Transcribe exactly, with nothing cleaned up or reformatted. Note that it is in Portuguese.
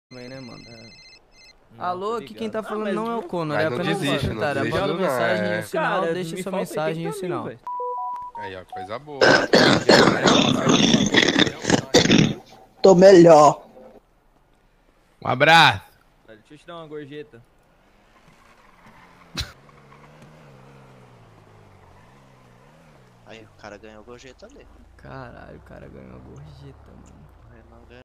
também, né, mano? É. Alô, aqui quem tá falando não, não é o Conor, mas é não apenas o desiste, não secretário. desiste Manda não, mensagem é. e o sinal, Cara, deixa me sua falta mensagem e o oitenta mil, sinal. velho. Aí, ó, coisa boa. Tô melhor. Um abraço. Deixa eu te dar uma gorjeta. Aí o cara ganhou gorjeta ali. Caralho, o cara ganhou a gorjeta, mano. O Renan ganhou.